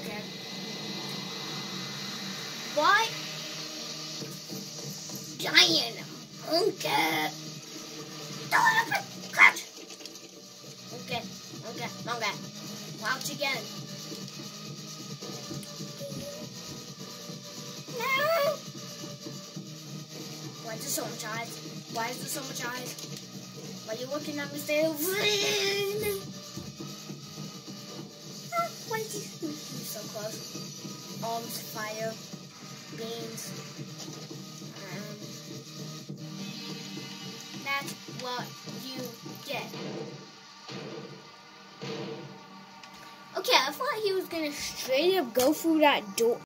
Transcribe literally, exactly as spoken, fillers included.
Okay. What? Giant monkey. Catch. Okay. Okay. Okay. Watch again. No. Why is there so much eyes? Why is there so much eyes? Why are you looking at me still? Why is he he's so close? Arms, fire, beans. Um, that's what you get. Okay, I thought he was gonna straight up go through that door.